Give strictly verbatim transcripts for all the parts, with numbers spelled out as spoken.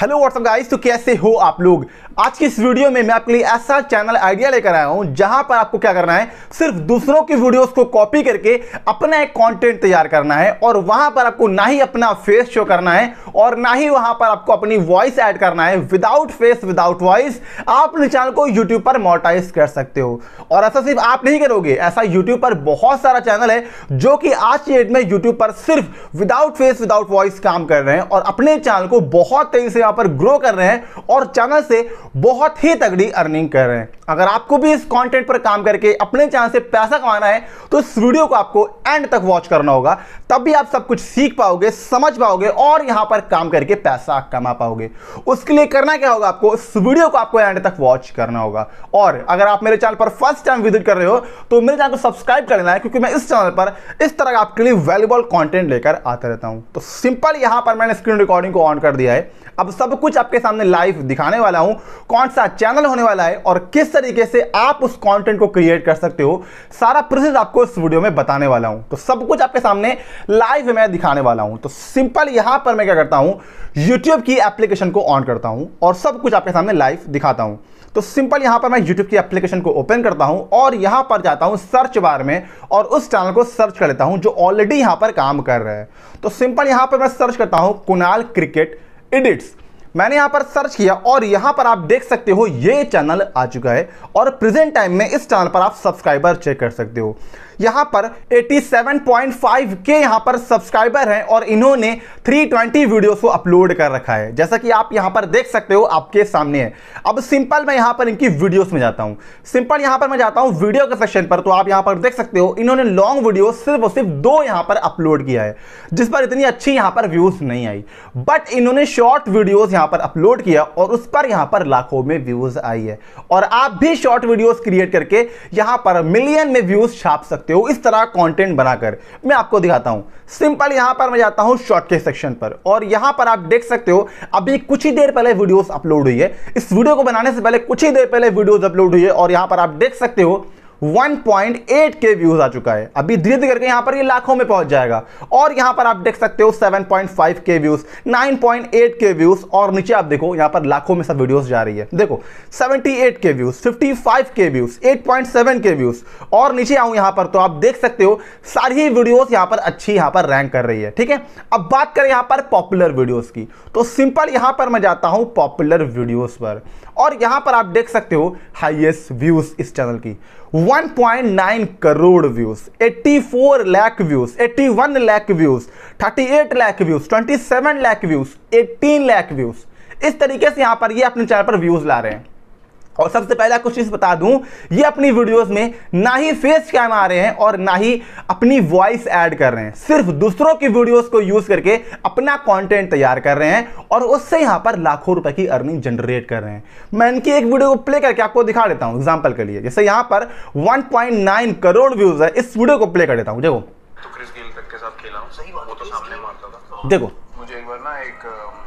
Hello what's up guys, तो कैसे हो आप लोग। आज की इस वीडियो में मैं आपके लिए ऐसा चैनल आइडिया लेकर आया हूं जहां पर आपको क्या करना है, सिर्फ दूसरों की वीडियोस को कॉपी करके अपना एक कंटेंट तैयार करना है और वहां पर आपको ना ही अपना फेस शो करना है और ना ही वहां पर आपको अपनी वॉइस ऐड करना है। विदाउट फेस विदाउट वॉइस आप अपने चैनल को यूट्यूब पर मोनेटाइज कर सकते हो। और ऐसा सिर्फ आप नहीं करोगे, ऐसा यूट्यूब पर बहुत सारा चैनल है जो कि आज की डेट में यूट्यूब पर सिर्फ विदाउट फेस विदाउट वॉइस काम कर रहे हैं और अपने चैनल को बहुत तेजी से यहां पर ग्रो कर रहे हैं और चैनल से बहुत ही तगड़ी अर्निंग कर रहे हैं। अगर आपको भी इस कंटेंट पर काम करके अपने चैनल से पैसा कमाना है तो इस वीडियो को आपको एंड तक वॉच करना होगा, तब भी आप सब कुछ सीख पाओगे, समझ पाओगे और यहां पर काम करके पैसा कमा पाओगे। उसके लिए करना क्या होगा, आपको इस वीडियो को आपको एंड तक वॉच करना होगा। और अगर आप मेरे चैनल पर फर्स्ट टाइम विजिट कर रहे हो तो मेरे चैनल को सब्सक्राइब कर लेना है, क्योंकि मैं इस चैनल पर इस तरह का आपके लिए वैल्यूएबल कंटेंट लेकर आता रहता हूं। तो सिंपल यहां पर मैंने स्क्रीन रिकॉर्डिंग को ऑन कर दिया है। अब सब कुछ आपके सामने लाइव दिखाने वाला हूं, कौन सा चैनल होने वाला है और किस तरीके से आप उस कंटेंट को क्रिएट कर सकते हो, सारा प्रोसेस आपको इस वीडियो में बताने वाला हूं। तो सब कुछ आपके सामने लाइव मैं दिखाने वाला हूं। तो सिंपल यहां पर मैं क्या करता हूं, YouTube की एप्लीकेशन को ऑन करता हूं और सब कुछ आपके सामने लाइव दिखाता हूं। तो सिंपल यहां पर मैं YouTube की एप्लीकेशन को ओपन करता हूं और यहां पर जाता हूं सर्च बार में और उस चैनल को सर्च कर लेता हूं जो ऑलरेडी यहां पर काम कर रहा है। तो सिंपल यहां पर मैं सर्च करता हूं कुणाल क्रिकेट एडिट्स। मैंने यहां पर सर्च किया और यहां पर आप देख सकते हो ये चैनल आ चुका है और प्रेजेंट टाइम में इस चैनल पर आप सब्सक्राइबर चेक कर सकते हो। यहां पर सत्तासी पॉइंट पाँच के यहां पर सब्सक्राइबर हैं और इन्होंने तीन सौ बीस वीडियोस को अपलोड कर रखा है, जैसा कि आप यहां पर देख सकते हो आपके सामने है। अब सिंपल मैं यहां पर इनकी वीडियोस में जाता हूं। सिंपल यहां पर मैं जाता हूं वीडियो के सेक्शन पर, तो आप यहां पर देख सकते हो इन्होंने लॉन्ग वीडियो सिर्फ और सिर्फ दो यहां पर अपलोड किया है, जिस पर इतनी अच्छी यहां पर व्यूज नहीं आई। बट इन्होंने शॉर्ट वीडियोस यहां पर अपलोड किया और उस पर यहां पर लाखों में व्यूज आई है। और आप भी शॉर्ट वीडियोस क्रिएट करके यहां पर मिलियन में व्यूज छाप सकते हो इस तरह कंटेंट बनाकर। मैं आपको दिखाता हूं। सिंपल यहां पर मैं जाता हूं शॉर्ट के सेक्शन पर और यहां पर आप देख सकते हो अभी कुछ ही देर पहले वीडियोस अपलोड हुई है। इस वीडियो को बनाने से पहले कुछ ही देर पहले वीडियोस अपलोड हुई है और यहां पर आप देख सकते हो एक पॉइंट आठ के व्यूज आ चुका है। अभी धीरे धीरे करके यहां पर ये लाखों में पहुंच जाएगा और यहां पर आप देख सकते हो सात पॉइंट पाँच के व्यूज, नौ पॉइंट आठ के व्यूज और नीचे आप देखो यहां पर लाखों में सब वीडियोस जा रही है। देखो अठहत्तर के व्यूज, पचपन के व्यूज, आठ पॉइंट सात के व्यूज और नीचे आऊं यहां पर तो आप देख सकते हो सारी वीडियोस यहां पर अच्छी यहां पर रैंक कर रही है। ठीक है, अब बात करें यहां पर पॉपुलर वीडियोस की, तो सिंपल यहां पर मैं जाता हूं पॉपुलर वीडियोस पर और यहां पर आप देख सकते हो हाईएस्ट व्यूज इस चैनल की एक पॉइंट नौ करोड़ व्यूज, चौरासी लाख व्यूज, इक्यासी लाख व्यूज, अड़तीस लाख व्यूज, सत्ताईस लाख व्यूज, अठारह लाख व्यूज। इस तरीके से यहां पर ये अपने चैनल पर व्यूज ला रहे हैं। और सबसे पहला कुछ चीज बता दूं, ये अपनी वीडियोस में ना ही फेस कैम आ रहे हैं और ना ही अपनी वॉइस ऐड कर रहे हैं, सिर्फ दूसरों की वीडियोस को यूज करके अपना कंटेंट तैयार कर रहे हैं और उससे यहां पर लाखों रुपए की अर्निंग जनरेट कर रहे हैं। मैं इनकी एक वीडियो को प्ले करके आपको दिखा देता हूं एग्जांपल के लिए। जैसे यहां पर एक पॉइंट नौ करोड़ व्यूज है, इस वीडियो को प्ले कर देता हूं। देखो तो क्रिस गेल तक के साथ खेला हूं, सही बात, वो तो सामने मारता था। देखो मुझे एक बार ना एक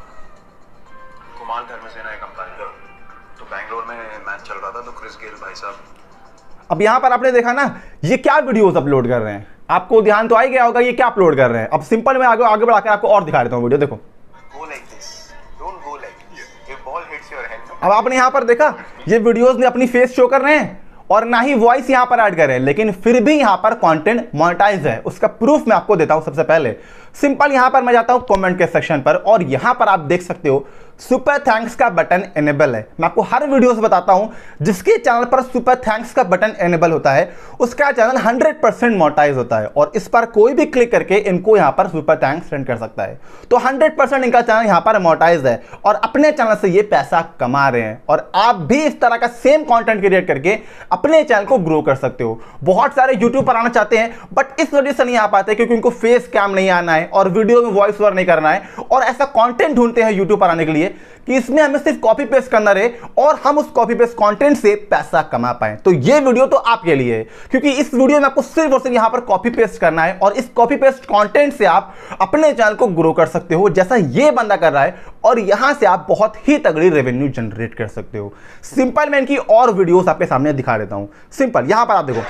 कुमार धर्मसेना एक अंपायर, तो बैंगलोर में मैच चल रहा था, तो क्रिस गेल भाई साहब। अब यहां पर आपने देखा ना ये क्या वीडियोस अपलोड कर रहे हैं, आपको ध्यान तो आ ही गया होगा ये क्या अपलोड कर रहे हैं। अब सिंपल मैं आगे आगे बढ़ाकर आपको और दिखा देता हूं वीडियो। देखो go like this, don't go like this, if ball hits your hand. अब आपने यहां पर देखा ये वीडियोस में अपनी फेस शो कर रहे हैं और ना ही वॉइस यहां पर ऐड कर रहे हैं, लेकिन फिर भी यहां पर कंटेंट मोनेटाइज है। उसका प्रूफ मैं आपको देता हूं। सबसे पहले सिंपल यहां पर मैं जाता हूं कमेंट के सेक्शन पर और यहां पर आप देख सकते हो सुपर थैंक्स का बटन एनेबल है। मैं आपको हर वीडियो से बताता हूं जिसके चैनल पर सुपर थैंक्स का बटन एनेबल होता है उसका चैनल हंड्रेड परसेंट मोनेटाइज होता है और इस पर कोई भी क्लिक करके इनको यहां पर सुपर थैंक्स सेंड कर सकता है। तो हंड्रेड परसेंट इनका चैनल यहां पर मोनेटाइज है और अपने चैनल से ये पैसा कमा रहे हैं और आप भी इस तरह का सेम कंटेंट क्रिएट करके अपने चैनल को ग्रो कर सकते हो। बहुत सारे यूट्यूब पर आना चाहते हैं बट इस वजह से नहीं आ पाते क्योंकि उनको फेस कैम नहीं आना है और वीडियो में वॉइस ओवर नहीं करना है और ऐसा कंटेंट ढूंढते हैं यूट्यूब पर आने के लिए कि इसमें हमें सिर्फ कॉपी पेस्ट करना रहे और हम उस कॉपी पेस्ट कंटेंट से पैसा कमा पाए। तो ये वीडियो तो आपके लिए है, क्योंकि इस वीडियो में आपको सिर्फ और सिर्फ यहां पर कॉपी पेस्ट करना है और इस कॉपी पेस्ट कंटेंट से आप अपने चैनल को ग्रो कर सकते हो जैसा ये बंदा कर रहा है और यहां से आप बहुत ही तगड़ी रेवेन्यू जनरेट कर सकते हो। सिंपल मैं इनकी और वीडियोस आपके सामने दिखा देता हूं। सिंपल यहां पर आप देखो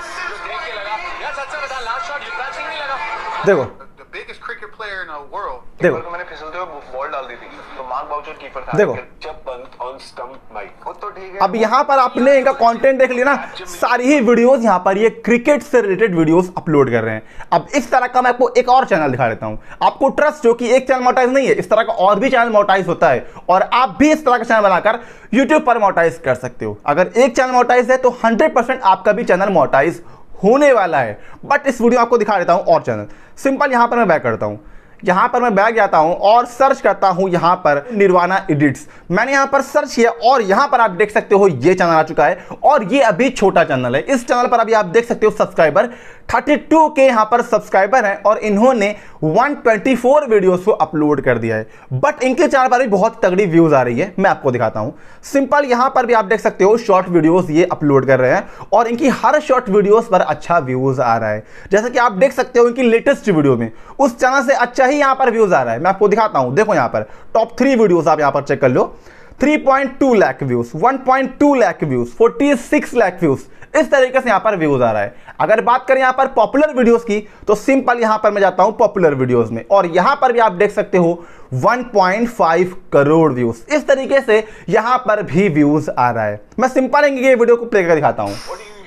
देखो The biggest cricket player in the world देखो तो मैंने फिसलते हुए बॉल डाल दी थी, तो मार्क बाउचर कीपर था। देखो जब पंत ऑन स्टंप भाई वो तो ठीक है। अब यहाँ पर आपने इनका कंटेंट देख लिया ना, सारी ही वीडियोस यहाँ पर ये क्रिकेट से रिलेटेड वीडियोस अपलोड कर रहे हैं। अब इस तरह का मैं आपको एक और चैनल दिखा देता हूँ, आपको ट्रस्ट हो कि एक चैनल मोनेटाइज नहीं है, इस तरह का और भी चैनल मोनेटाइज होता है और आप भी इस तरह का चैनल बनाकर यूट्यूब पर मोनेटाइज कर सकते हो। अगर एक चैनल मोनेटाइज है तो हंड्रेड परसेंट आपका भी चैनल मोनेटाइज होने वाला है। बट इस वीडियो आपको दिखा देता हूं और चैनल। सिंपल यहां पर मैं बैक करता हूं, यहां पर मैं बैक जाता हूं और सर्च करता हूं यहां पर निर्वाणा एडिट्स। मैंने यहां पर सर्च किया और यहां पर आप देख सकते हो ये चैनल आ चुका है और ये अभी छोटा चैनल है। इस चैनल पर अभी आप देख सकते हो सब्सक्राइबर बत्तीस के यहां पर सब्सक्राइबर हैं और इन्होंने एक सौ चौबीस वीडियोस को अपलोड कर दिया है। बट इनके चैनल पर भी बहुत तगड़ी व्यूज आ रही है, मैं आपको दिखाता हूं। सिंपल यहां पर भी आप देख सकते हो शॉर्ट वीडियोस ये अपलोड कर रहे हैं और इनकी हर शॉर्ट वीडियोस पर अच्छा व्यूज आ रहा है। जैसा कि आप देख सकते हो इनकी लेटेस्ट वीडियो में उस चैनल से अच्छा ही यहां पर व्यूज आ रहा है। मैं आपको दिखाता हूं, देखो यहां पर टॉप थ्री वीडियोस आप यहां पर चेक कर लो। तीन पॉइंट दो लाख व्यूज, एक पॉइंट दो लाख व्यूज, छियालीस लाख व्यूज, इस तरीके से यहां पर व्यूज आ रहा है। अगर बात करें यहां पर पॉपुलर वीडियोस की तो सिंपल यहां पर मैं जाता हूं पॉपुलर वीडियोस में और यहां पर भी आप देख सकते हो एक पॉइंट पाँच करोड़ व्यूज। इस तरीके से यहां पर भी व्यूज आ रहा है। मैं सिंपल ये वीडियो को प्ले करके दिखाता हूं।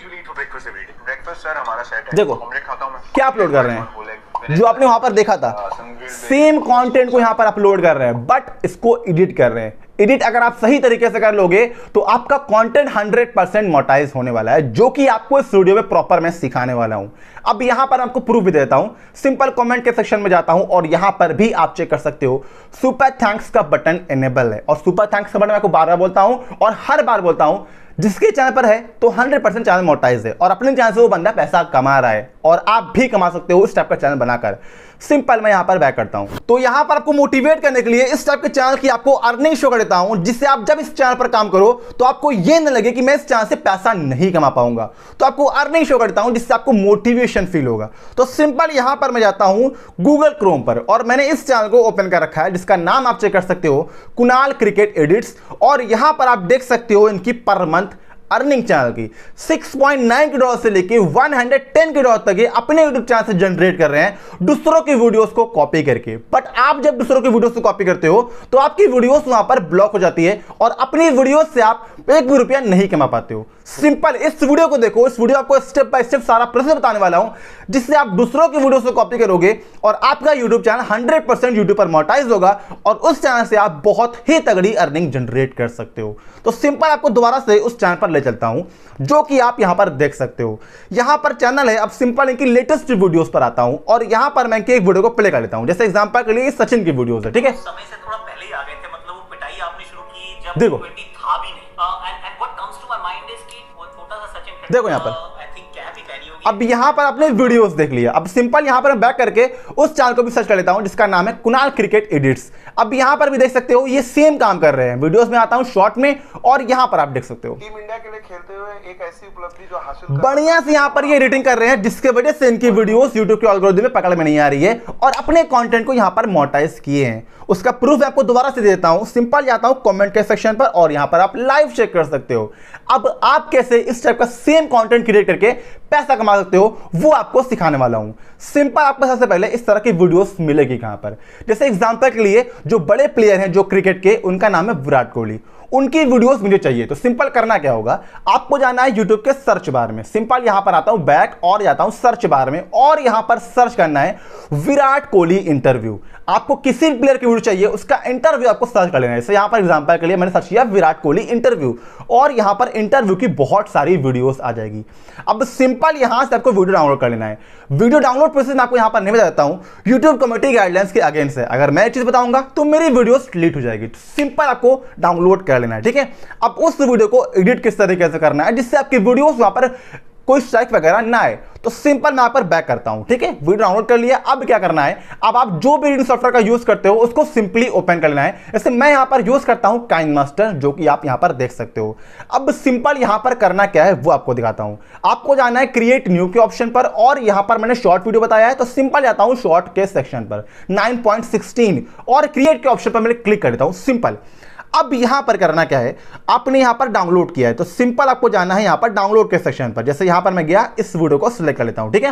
ब्रेकफास्ट सर हमारा सेट है, देखो ऑमलेट खाता हूं मैं। क्या अपलोड कर रहे हैं, जो आपने वहां पर देखा था सेम कंटेंट को यहां पर अपलोड कर रहे हैं बट इसको एडिट कर रहे हैं। एडिट अगर आप सही तरीके से कर लोगे तो आपका कंटेंट हंड्रेड परसेंट मोनेटाइज होने वाला है, जो कि आपको इस वीडियो में प्रॉपर मैं सिखाने वाला हूं। अब यहां पर आपको प्रूफ भी देता हूं। सिंपल कमेंट के सेक्शन में जाता हूं और यहां पर भी आप चेक कर सकते हो सुपर थैंक्स का बटन एनेबल है और सुपर थैंक्स का बटन मैं आपको बार बार बोलता हूं और हर बार बोलता हूं जिसके चैनल पर है तो हंड्रेड परसेंट चैनल मोनेटाइज है और अपने चैनल से वो बंदा पैसा कमा रहा है और आप भी कमा सकते हो इस टाइप का चैनल बनाकर। सिंपल मैं यहां पर बैक करता हूं तो यहां पर आपको मोटिवेट करने के लिए इस टाइप के चैनल की आपको अर्निंग शो कर देता हूं, जिससे आप जब इस चैनल पर काम करो तो आपको यह न लगे कि मैं इस चैनल से पैसा नहीं कमा पाऊंगा। तो आपको अर्निंग शो कर देता हूं जिससे आपको मोटिवेशन फील होगा। तो सिंपल यहां पर मैं जाता हूं गूगल क्रोम पर और मैंने इस चैनल को ओपन कर रखा है जिसका नाम आप चेक कर सकते हो कुणाल क्रिकेट एडिट्स और यहां पर आप देख सकते हो इनकी पर मंथ अर्निंग चैनल की छह पॉइंट नौ के डॉलर से लेके एक सौ दस के डॉलर तक ये अपने यूट्यूब चैनल से जनरेट कर रहे हैं दूसरों की वीडियोस को कॉपी करके। बट आप जब दूसरों की वीडियोस को कॉपी करते हो तो आपकी वीडियोस वहां पर ब्लॉक हो जाती है और अपनी वीडियोस से आप एक भी रुपया नहीं कमा पाते हो। सिंपल इस वीडियो को देखो, इस वीडियो आपको स्टेप बाय स्टेप सारा प्रोसेस बताने वाला हूं जिससे आप दूसरों की वीडियोस को कॉपी करोगे और आपका YouTube channel hundred percent YouTube पर मोनेटाइज होगा और उस चैनल से आप बहुत ही तगड़ी अर्निंग जनरेट कर सकते हो। तो सिंपल आपको दोबारा से उस चैनल पर ले चलता हूं जो कि आप यहां पर देख सकते हो। यहां पर चैनल है, अब सिंपल इनकी लेटेस्ट वीडियोस पर आता हूं और यहां पर मैं एक वीडियो को प्ले कर लेता हूं। जैसे एग्जांपल के लिए सचिन की वीडियोस है, ठीक है। समय से थोड़ा पहले ही आ गए थे, मतलब वो पिटाई आपने शुरू की जब देखो ट्वेंटी था भी नहीं। And and what comes to my mind is कि वो छोटा सा सचिन देखो यहाँ पर आई थिंक क्या भी कहनी होगी। अब यहां पर आपने वीडियोस देख लिया। अब सिंपल यहां पर मैं बैक करके उस चैनल को भी सर्च कर लेता हूं जिसका नाम है कुणाल क्रिकेट एडिट्स। अब यहां पर भी देख सकते हो ये सेम काम कर रहे हैं। वीडियोस में आता हूं शॉर्ट में और यहां पर आप देख सकते हो टीम इंडिया के लिए खेलते हुए एक ऐसी उपलब्धि जो हासिल बढ़िया से यहां पर ये एडिटिंग कर रहे हैं जिसके वजह से इनकी वीडियोस YouTube के एल्गोरिथम में पकड़ में नहीं आ रही है और अपने कंटेंट को यहां पर मोनेटाइज किए हैं। उसका प्रूफ मैं आपको दोबारा से देता हूं। सिंपल जाता हूं कमेंट के सेक्शन पर और यहां पर आप लाइव चेक कर सकते हो। अब आप कैसे इस टाइप का सेम कंटेंट क्रिएट करके पैसा कमा सकते हो वो आपको सिखाने वाला हूं। सिंपल आपको सबसे पहले इस तरह की वीडियोस मिलेगी कहां पर, जैसे एग्जांपल के लिए जो बड़े प्लेयर हैं जो क्रिकेट के, उनका नाम है विराट कोहली, उनकी वीडियोस मुझे चाहिए। तो सिंपल करना क्या होगा, आपको जाना है यूट्यूब के सर्च बार में। सिंपल यहां पर आता हूं बैक और जाता हूं सर्च बार में और यहां पर सर्च करना है विराट कोहली इंटरव्यू। आपको किसी प्लेयर की वीडियो चाहिए उसका इंटरव्यू आपको सर्च कर लेना है। जैसे यहां पर एग्जांपल के लिए मैंने सर्च किया विराट कोहली इंटरव्यू और यहां पर इंटरव्यू की बहुत सारी वीडियोस आ जाएगी। अब सिंपल यहां से आपको वीडियो डाउनलोड कर लेना है। वीडियो डाउनलोड प्रोसेस मैं आपको यहां पर नहीं बता देता हूं, यूट्यूब कम्युनिटी गाइडलाइंस के अगेंस्ट है। अगर मैं चीज बताऊंगा तो मेरी वीडियोस डिलीट हो जाएगी। तो सिंपल आपको डाउनलोड कर लेना है, ठीक है। अब उस वीडियो को एडिट किस तरीके से करना है जिससे आपकी वीडियोस वहां पर कोई स्ट्राइक वगैरह ना आए। तो सिंपल मैं यहां पर बैक करता हूं, ठीक है। वीडियो डाउनलोड कर लिया। अब क्या करना है, अब आप जो भी एडिटिंग सॉफ्टवेयर का यूज करते हो उसको सिंपली ओपन कर लेना है। जैसे मैं यहां पर यूज करता हूं काइनमास्टर, जो कि आप यहां पर देख सकते हो। अब सिंपल यहां पर करना क्या है वो आपको दिखाता हूं। आपको जाना है क्रिएट न्यू के ऑप्शन पर और यहां पर मैंने शॉर्ट वीडियो बताया है तो सिंपल जाता हूं शॉर्ट के सेक्शन पर नाइन पॉइंट सिक्सटीन और क्रिएट के ऑप्शन पर मैं क्लिक कर देता हूं। सिंपल अब यहां पर करना क्या है, आपने यहां पर डाउनलोड किया है तो सिंपल आपको जाना है यहां पर डाउनलोड के सेक्शन पर। जैसे यहां पर मैं गया, इस वीडियो को सिलेक्ट कर लेता हूं, ठीक है।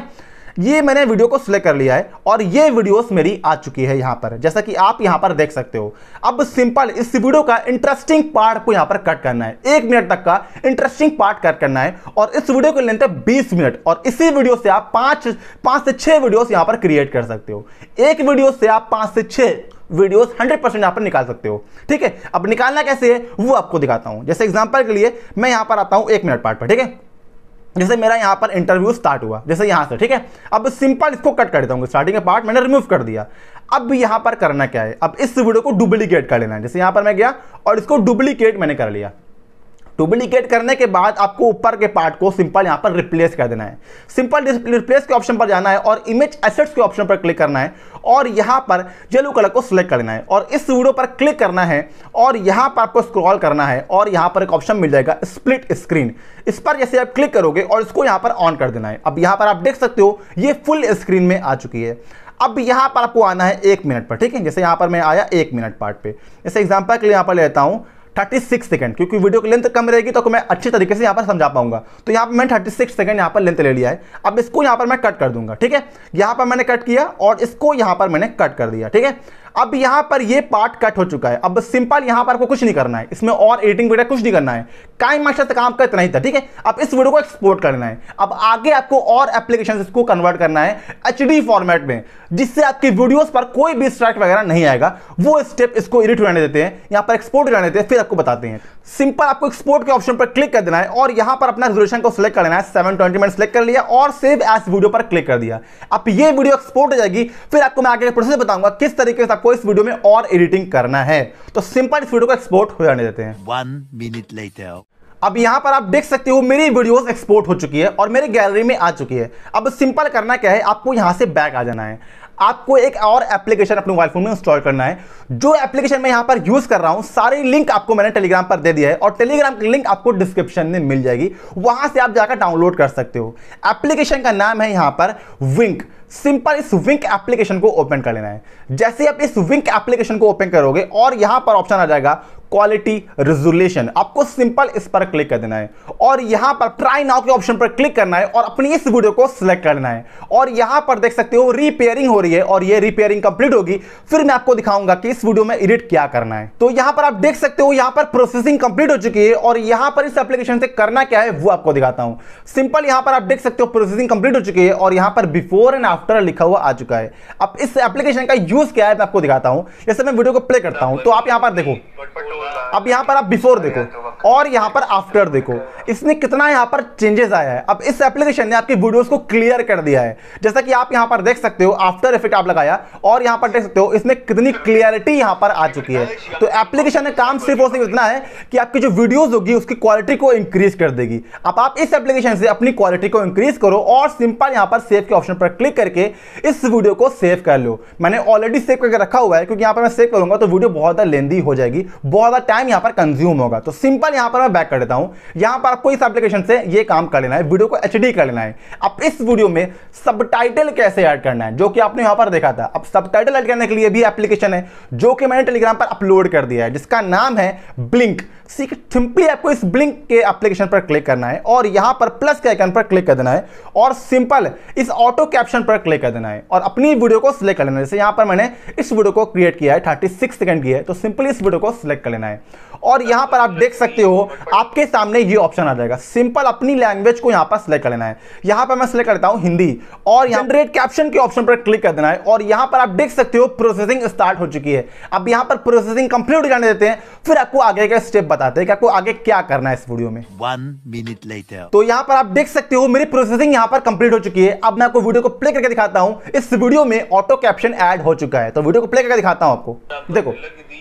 ये मैंने वीडियो को सिलेक्ट कर लिया है और ये वीडियोस मेरी आ चुकी है यहां पर, जैसा कि आप यहां पर देख सकते हो। अब सिंपल इस वीडियो का इंटरेस्टिंग पार्ट को यहां पर कट करना है, एक मिनट तक का इंटरेस्टिंग पार्ट कट करना है और इस वीडियो की लेंथ है बीस मिनट और इसी वीडियो से आप पांच पांच से छह वीडियोस यहां पर क्रिएट कर सकते हो। एक वीडियो से आप पांच से छह वीडियोस हंड्रेड परसेंट यहां पर निकाल सकते हो। ठीक है, अब निकालना कैसे है वो आपको दिखाता हूं। जैसे एग्जांपल के लिए मैं यहां पर आता हूं एक मिनट पार्ट पर। ठीक है, जैसे मेरा यहां पर इंटरव्यू स्टार्ट हुआ, जैसे यहां से। ठीक है, अब सिंपल इसको कट कर देता हूं, स्टार्टिंग का पार्ट मैंने रिमूव कर दिया। अब यहां पर करना क्या है, अब इस वीडियो को डुप्लीकेट कर लेना है। जैसे यहां पर मैं गया और इसको डुप्लीकेट मैंने कर लिया। डुप्लीकेट करने के बाद आपको ऊपर के पार्ट को सिंपल यहां पर रिप्लेस कर देना है। सिंपल रिप्लेस के ऑप्शन पर जाना है और इमेज एसेट्स के ऑप्शन पर क्लिक करना है और यहां पर येलो कलर को सिलेक्ट कर लेना है और इस वीडियो पर क्लिक करना है और यहां पर आपको स्क्रॉल करना है और यहां पर एक ऑप्शन मिल जाएगा स्प्लिट स्क्रीन। इस पर जैसे आप क्लिक करोगे और इसको यहां पर ऑन कर देना है। अब यहां पर आप देख सकते हो ये फुल स्क्रीन में आ चुकी है। अब यहां पर आपको आना है एक मिनट पर। ठीक है, जैसे यहां पर मैं आया एक मिनट पार्ट पे, जैसे एग्जांपल के लिए यहां पर लेता हूं छत्तीस सेकंड, क्योंकि वीडियो की लेंथ कम रहेगी तो मैं अच्छे तरीके से यहां पर समझा पाऊंगा। तो यहां पर मैंने छत्तीस सेकंड यहां पर लेंथ ले लिया है। अब इसको यहां पर मैं कट कर दूंगा। ठीक है, यहां पर मैंने कट किया और इसको यहां पर मैंने कट कर दिया। ठीक है, अब यहां पर ये पार्ट कट हो चुका है। अब सिंपल यहां पर आपको कुछ नहीं करना है, इसमें और एडिटिंग वगैरह कुछ नहीं करना है। काइम मास्टर तक काम का इतना ही था। ठीक है, अब इस वीडियो को एक्सपोर्ट करना है। अब आगे आपको और एप्लीकेशन इसको कन्वर्ट करना है एचडी फॉर्मेट में, जिससे आपकी वीडियोस पर कोई भी स्ट्राइक वगैरह नहीं आएगा। वो स्टेप इसको एडिट होने देते हैं, यहां पर एक्सपोर्ट हो जाने देते हैं, फिर आपको बताते हैं। सिंपल आपको एक्सपोर्ट के ऑप्शन पर क्लिक कर देना है और यहां पर अपना रेजोल्यूशन को सिलेक्ट कर लेना है। सेवन ट्वेंटी मैंने सिलेक्ट कर लिया और सेव एज वीडियो पर क्लिक कर दिया। अब ये वीडियो एक्सपोर्ट हो जाएगी, फिर आपको मैं आगे का प्रोसेस बताऊंगा किस तरीके से आपको इस वीडियो में और एडिटिंग करना है। तो सिंपल इस वीडियो को एक्सपोर्ट हो जाने देते हैं। One minute later. अब यहां पर आप देख सकते हो मेरी वीडियोस एक्सपोर्ट हो चुकी है और मेरी गैलरी में आ चुकी है। अब सिंपल करना क्या है, आपको यहां से बैक आ जाना है। आपको एक और एप्लीकेशन अपने मोबाइल फोन में इंस्टॉल करना है। जो एप्लीकेशन मैं यहां पर यूज कर रहा हूं सारी लिंक आपको मैंने टेलीग्राम पर दे दिया है और टेलीग्राम की लिंक आपको डिस्क्रिप्शन में मिल जाएगी, वहां से आप जाकर डाउनलोड कर सकते हो। एप्लीकेशन का नाम है यहां पर विंक। सिंपल इस विंक एप्लीकेशन को ओपन कर लेना है। जैसे आप इस विंक एप्लीकेशन को ओपन करोगे और यहां पर ऑप्शन आ जाएगा क्वालिटी रेजोल्यूशन, आपको सिंपल इस पर क्लिक कर देना है और यहां पर ट्राई नाउ के ऑप्शन पर क्लिक करना है और अपनी इस वीडियो को सिलेक्ट करना है और यहां पर देख सकते हो रिपेयरिंग हो रही है और ये रिपेयरिंग कंप्लीट होगी, फिर मैं आपको दिखाऊंगा कि इस वीडियो में एडिट क्या करना है। तो यहां पर आप देख सकते हो यहां पर प्रोसेसिंग कंप्लीट हो चुकी है और यहां पर इस एप्लीकेशन से करना क्या है वो आपको दिखाता हूं। सिंपल यहां पर आप देख सकते हो प्रोसेसिंग कंप्लीट हो चुकी है और यहां पर बिफोर एंड आफ्टर लिखा हुआ आ चुका है। अब इस एप्लीकेशन का यूज क्या है मैं आपको दिखाता हूं। जैसे मैं वीडियो को प्ले करता हूं तो आप यहां पर देखो, अब यहां पर आप बिफोर देखो और यहां पर आफ्टर देखो, इसमें कितना यहां पर चेंजेस आया है। अब इस एप्लीकेशन ने आपकी वीडियोस को क्लियर कर दिया है। जैसा कि आप यहां पर देख सकते हो आफ्टर इफेक्ट आप लगाया और यहां पर देख सकते हो इसमें कितनी क्लियरिटी यहां पर आ चुकी है। तो एप्लीकेशन ने काम सिर्फ और सिर्फ इतना है कि आपकी जो वीडियोस होगी उसकी क्वालिटी को इंक्रीज कर देगी। अब आप इस एप्लीकेशन से अपनी क्वालिटी को इंक्रीज करो और सिंपल यहां पर सेव के ऑप्शन पर क्लिक करके इस वीडियो को सेव कर लो। मैंने ऑलरेडी सेव करके रखा हुआ है क्योंकि यहां पर मैं सेव करूंगा तो वीडियो बहुत ज्यादा लेंदी हो जाएगी, बहुत ज्यादा टाइम यहां पर कंज्यूम होगा। तो सिंपल यहां पर मैं बैक कर देता हूं। यहां पर आपको इस एप्लीकेशन से ये काम कर लेना है, वीडियो को एचडी कर लेना है। अब इस वीडियो में सबटाइटल कैसे ऐड करना है जो कि आपने यहां पर देखा था। अब सबटाइटल ऐड करने के लिए भी एप्लीकेशन है जो कि मैंने टेलीग्राम पर अपलोड कर दिया है, जिसका नाम है ब्लिंक। सिंपली आपको इस ब्लिंक के एप्लीकेशन पर क्लिक करना है और यहां पर प्लस के आइकन पर क्लिक कर देना है और सिंपल इस ऑटो कैप्शन पर क्लिक कर देना है और अपनी वीडियो को सिलेक्ट कर लेना है। जैसे यहां पर मैंने इस वीडियो को क्रिएट किया है छत्तीस सेकंड की है, तो सिंपली इस वीडियो को सिलेक्ट कर लेना है और यहां पर आप देख सकते हो आपके सामने ये ऑप्शन आ जाएगा। सिंपल अपनी लैंग्वेज को यहां पर सिलेक्ट कर लेना है। यहां पर मैं सिलेक्ट करता हूं हिंदी और जनरेट कैप्शन के ऑप्शन पर क्लिक कर देना है और यहां पर आप देख सकते हो प्रोसेसिंग स्टार्ट हो चुकी है। अब यहां पर प्रोसेसिंग कंप्लीट हो जाने देते हैं, फिर आपको आगे का स्टेप बताते हैं कि आपको आगे क्या करना है इस वीडियो में। One minute later. तो यहां पर आप देख सकते हो मेरी प्रोसेसिंग यहां पर कंप्लीट हो चुकी है। अब मैं आपको वीडियो को प्ले करके दिखाता हूं। इस वीडियो में ऑटो कैप्शन ऐड हो चुका है, तो वीडियो को प्ले करके दिखाता हूं आपको। देखो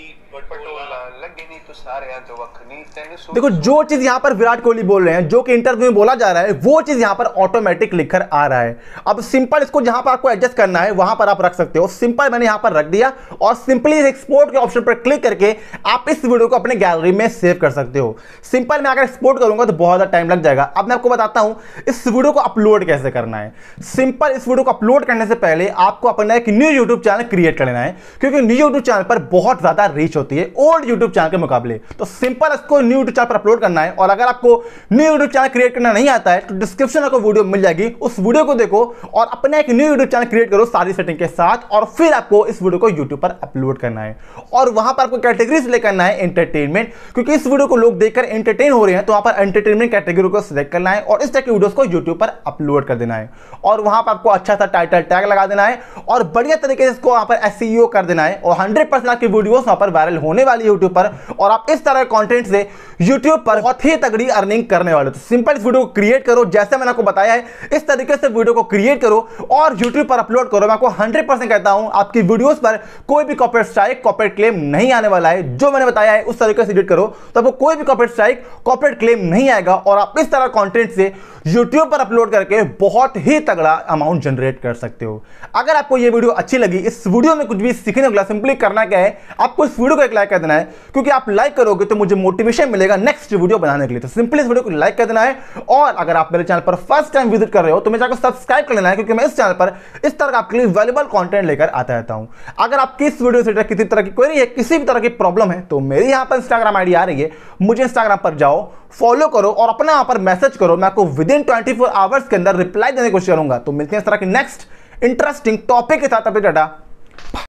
देखो जो चीज यहां पर विराट कोहली बोल रहे हैं, जो कि इंटरव्यू में बोला जा रहा है, वो चीज यहां पर ऑटोमेटिक लिखकर आ रहा है। अब सिंपल इसको जहां पर आपको एडजस्ट करना है वहां पर आप रख सकते हो। सिंपल मैंने यहां पर रख दिया और सिंपली एक्सपोर्ट के ऑप्शन पर क्लिक करके आप इस वीडियो को अपने गैलरी में सेव कर सकते हो। सिंपल मैं अगर एक्सपोर्ट करूंगा तो बहुत ज्यादा टाइम लग जाएगा। अब मैं आपको बताता हूं इस वीडियो को अपलोड कैसे करना है। सिंपल इस वीडियो को अपलोड करने से पहले आपको अपना एक न्यू यूट्यूब चैनल क्रिएट कर लेना है, क्योंकि न्यू यूट्यूब चैनल पर बहुत ज्यादा रीच होती है ओल्ड यूट्यूब चैनल के मुकाबले। मुकाबले। तो सिंपल इसको न्यू यूट्यूब चैनल पर अपलोड करना है। और अगर आपको न्यू यूट्यूब चैनल क्रिएट करना नहीं आता है तो डिस्क्रिप्शन में आपको वीडियो मिल जाएगी, उस वीडियो को देखो और अपना एक न्यू यूट्यूब चैनल क्रिएट करो सारी सेटिंग के साथ, और फिर आपको इस वीडियो को यूट्यूब पर अपलोड करना है। और वहां पर आपको कैटेगरी सिलेक्ट करना है एंटरटेनमेंट, क्योंकि इस वीडियो को लोग देखकर एंटरटेन हो रहे हैं, तो वहां पर एंटरटेनमेंट कैटेगरी को सिलेक्ट करना है और इस तरह की वीडियोस को यूट्यूब पर अपलोड कर देना है। और वहां पर आपको अच्छा सा टाइटल टैग लगा देना है और बढ़िया तरीके से इसको वहां पर एसईओ कर देना है और हंड्रेड परसेंट आपकी वीडियोस वहां पर वायरल होने वाली है यूट्यूब पर, और आप इस तरह के कंटेंट से यूट्यूब पर बहुत ही तगड़ी अर्निंग करने वाले हो। तो सिंपल इस वीडियो को क्रिएट करो जैसे मैंने आपको बताया है, इस तरीके से वीडियो को क्रिएट करो और यूट्यूब पर अपलोड करो। मैं आपको हंड्रेड परसेंट कहता हूं आपकी वीडियोस पर कोई भी कॉपीराइट स्ट्राइक, कॉपीराइट क्लेम नहीं आने वाला है। जो मैंने बताया है उस तरीके से एडिट करो तो आपको कोई भी कॉपीराइट स्ट्राइक, कॉपीराइट क्लेम नहीं आएगा और आप इस तरह कंटेंट से यूट्यूब पर अपलोड करके बहुत ही तगड़ा अमाउंट जनरेट कर सकते हो। अगर आपको ये वीडियो अच्छी लगी, इस वीडियो में कुछ भी सीखने को मिला, सिंपली करना क्या है, आपको इस वीडियो को एक लाइक कर देना है, क्योंकि आप लाइक करोगे तो मुझे मोटिवेशन मिलेगा नेक्स्ट वीडियो बनाने के लिए। तो सिंपली इस वीडियो को लाइक कर देना है और अगर आप मेरे चैनल पर फर्स्ट टाइम विजिट कर रहे हो तो मेरे चैनल को सब्सक्राइब कर लेना है, क्योंकि मैं इस चैनल पर इस तरह का आपके लिए वैल्यूएबल कंटेंट लेकर आता रहता हूं। अगर आपकी इस वीडियो से किसी तरह की क्वेरी है, किसी भी तरह की प्रॉब्लम है, तो मेरी यहां पर इंस्टाग्राम आईडी आ रही है, मुझे इंस्टाग्राम पर जाओ, फॉलो करो और अपना यहां पर मैसेज करो। मैं आपको within twenty four hours के अंदर रिप्लाई देने की कोशिश करूंगा। तो मिलते हैं इस तरह की नेक्स्ट इंटरेस्टिंग टॉपिक के साथ। अभी टाटा।